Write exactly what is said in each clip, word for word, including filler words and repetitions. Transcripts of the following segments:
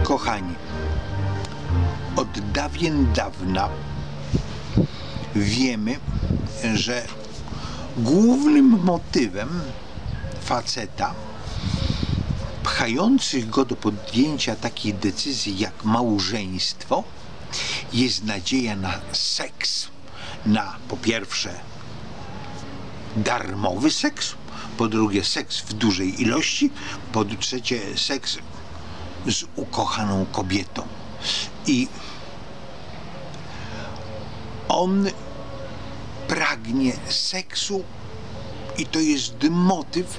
Kochani, od dawien dawna wiemy, że głównym motywem faceta pchających go do podjęcia takiej decyzji jak małżeństwo jest nadzieja na seks. Na po pierwsze darmowy seks, po drugie seks w dużej ilości, po trzecie seks z ukochaną kobietą. I on pragnie seksu i to jest motyw,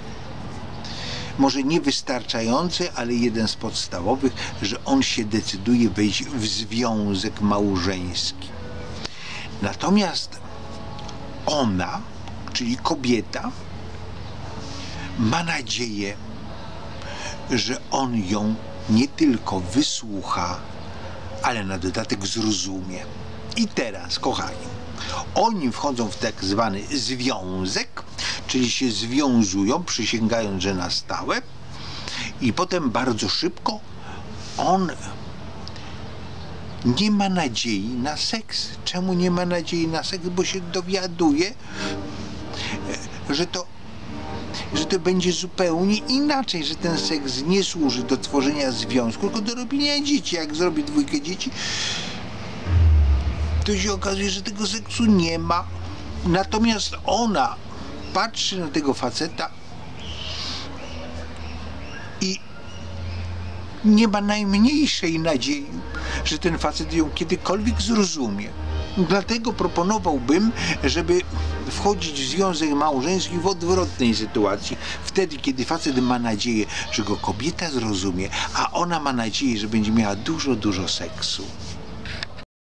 może niewystarczający, ale jeden z podstawowych, że on się decyduje wejść w związek małżeński. Natomiast ona, czyli kobieta, ma nadzieję, że on ją nie tylko wysłucha, ale na dodatek zrozumie. I teraz, kochani, oni wchodzą w tak zwany związek, czyli się związują, przysięgając, że na stałe, i potem bardzo szybko on nie ma nadziei na seks. Czemu nie ma nadziei na seks? Bo się dowiaduje, że to że to będzie zupełnie inaczej, że ten seks nie służy do tworzenia związku, tylko do robienia dzieci. Jak zrobi dwójkę dzieci, to się okazuje, że tego seksu nie ma. Natomiast ona patrzy na tego faceta i nie ma najmniejszej nadziei, że ten facet ją kiedykolwiek zrozumie. Dlatego proponowałbym, żeby wchodzić w związek małżeński w odwrotnej sytuacji. Wtedy, kiedy facet ma nadzieję, że go kobieta zrozumie, a ona ma nadzieję, że będzie miała dużo, dużo seksu.